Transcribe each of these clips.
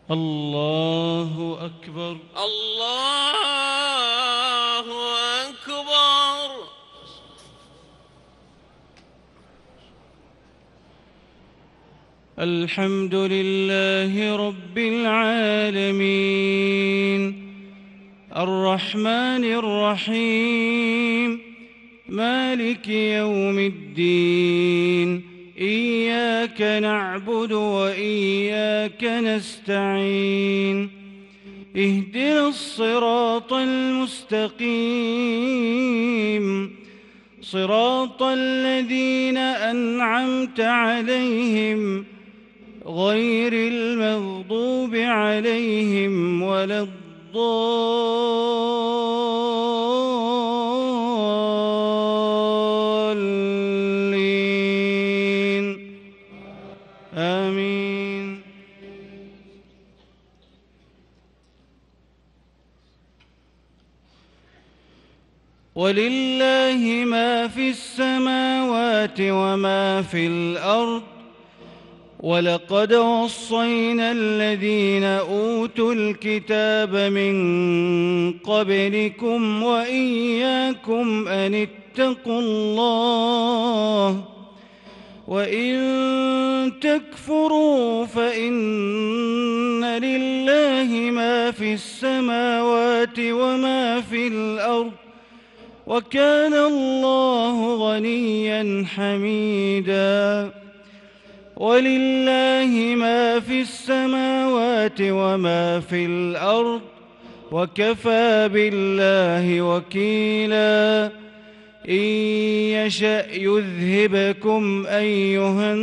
الله أكبر. الله أكبر. الحمد لله رب العالمين الرحمن الرحيم مالك يوم الدين إياك نعبد وإياك نستعين اهدنا الصراط المستقيم صراط الذين أنعمت عليهم غير المغضوب عليهم ولا الضالين آمين. ولله ما في السماوات وما في الأرض ولقد وصينا الذين أوتوا الكتاب من قبلكم وإياكم أن اتقوا الله وإن تكفروا فإن لله ما في السماوات وما في الأرض وكان الله غنيا حميدا. ولله ما في السماوات وما في الأرض وكفى بالله وكيلا. إن يشأ يذهبكم أيها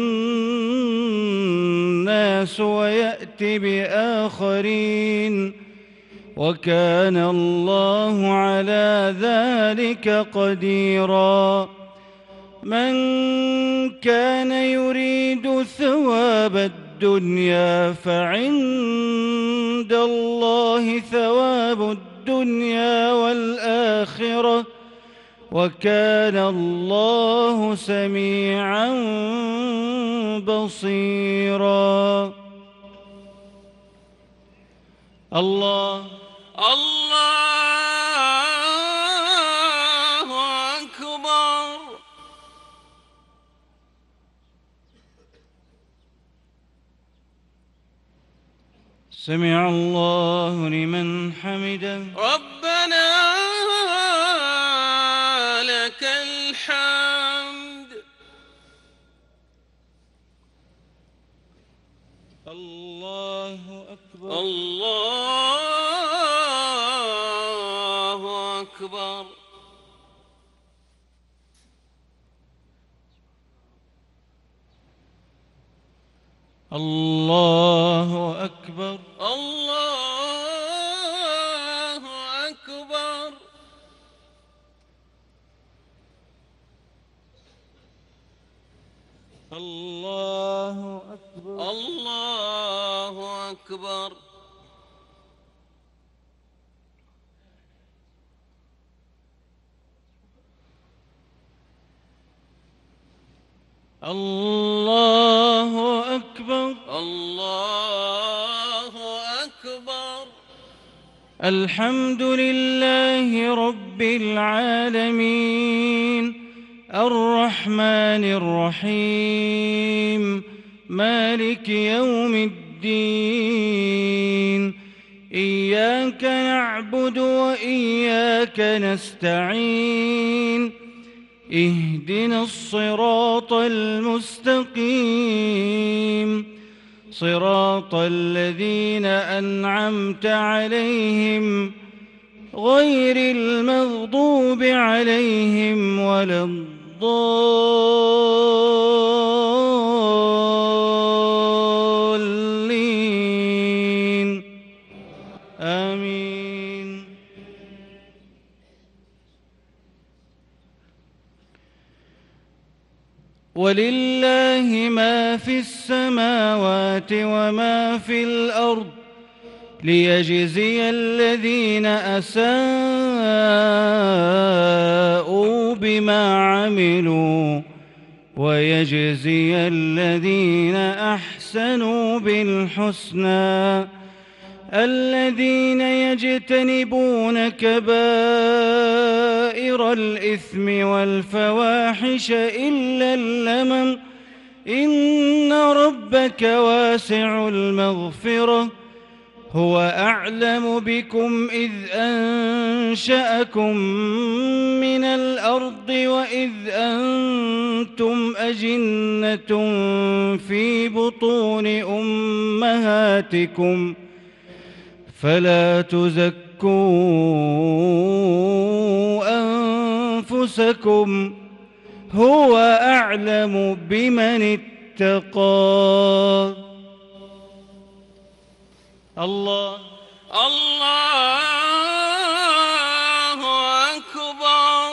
الناس ويأت بآخرين وكان الله على ذلك قديرا. من كان يريد ثواب الدنيا فعند الله ثواب الدنيا والآخرة وكان الله سميعا بصيرا. الله أكبر. سمع الله لمن حمده. ربنا لك الحمد. الله أكبر. الله أكبر. الله أكبر. الله أكبر. الله أكبر. الله أكبر. الله أكبر. الله أكبر. الحمد لله رب العالمين الرحمن الرحيم مالك يوم الدين إياك نعبد وإياك نستعين اهدنا الصراط المستقيم صراط الذين أنعمت عليهم غير المغضوب عليهم ولا الضالين آمين. ولله ما في السماوات وما في الأرض ليجزي الذين أساءوا بما عملوا ويجزي الذين أحسنوا بالحسنى الذين يجتنبون كبائر الإثم والفواحش إلا اللمم إن ربك واسع المغفرة هو أعلم بكم إذ أنشأكم من الأرض وإذ أنتم أجنة في بطون أمهاتكم فلا تزكوا أنفسكم هو أعلم بمن اتقى. الله أكبر.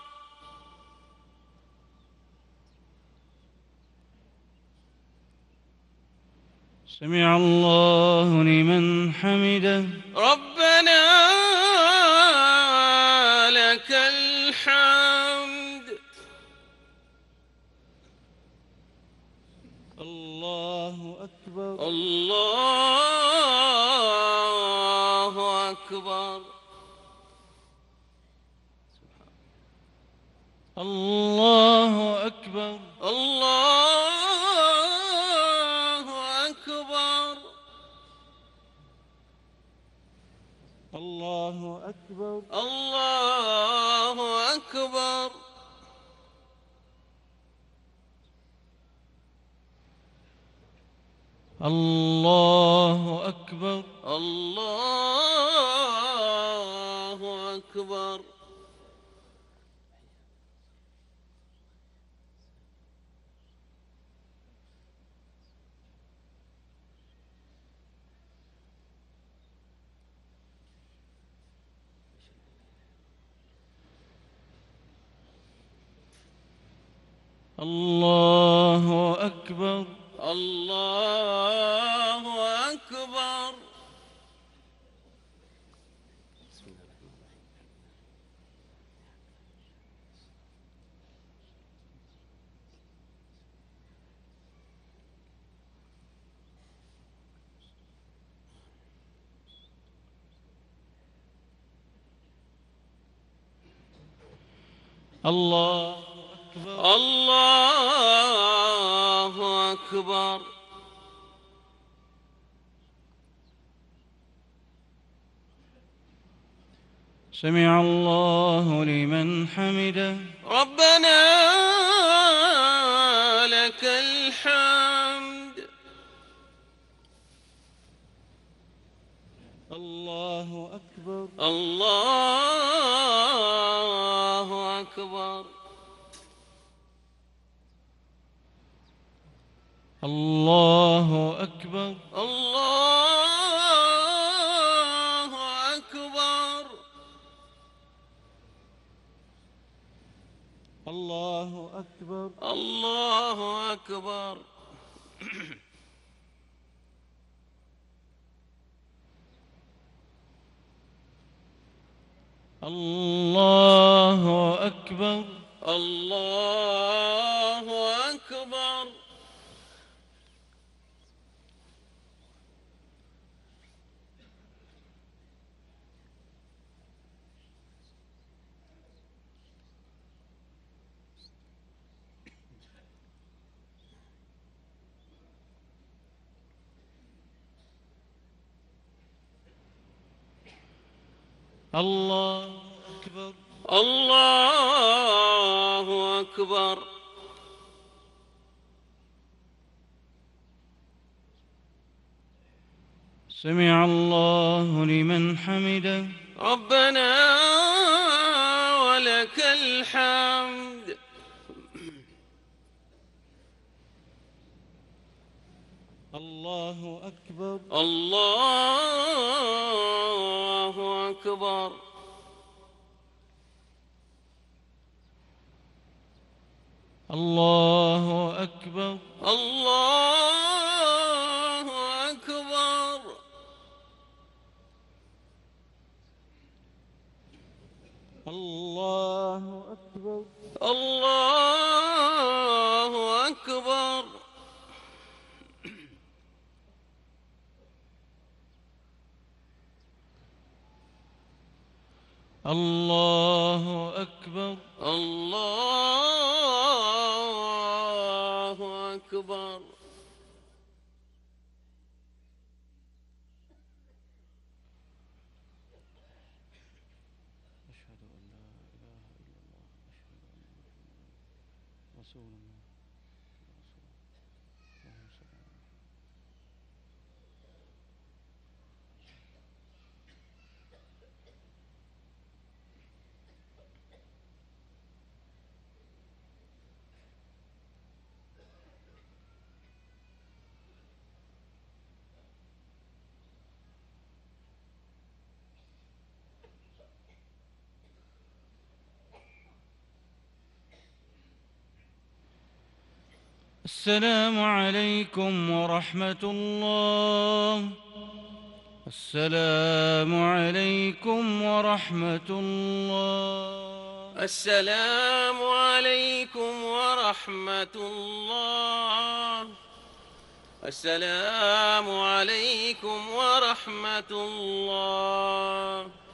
سمع الله لمن حمده. ربنا لك الحمد. الله أكبر. الله أكبر. الله أكبر. الله أكبر. الله أكبر. الله أكبر. الله أكبر. الله أكبر. الله أكبر. الله أكبر. الله أكبر. الله أكبر. سمع الله لمن حمده. ربنا لك الحمد. الله أكبر. الله أكبر. الله أكبر. الله أكبر. الله أكبر. الله أكبر. الله أكبر. الله أكبر. الله أكبر. الله أكبر. سمع الله لمن حمده. ربنا ولك الحمد. الله أكبر. الله أكبر. الله أكبر. الله أكبر. الله أكبر. الله أكبر. الله أكبر. الله أكبر. أشهد أن لا إله إلا الله أشهد أن محمدا رسول الله. اللهم صل على محمد. السلام عليكم ورحمة الله. السلام عليكم ورحمة الله. السلام عليكم ورحمة الله. السلام عليكم ورحمة الله.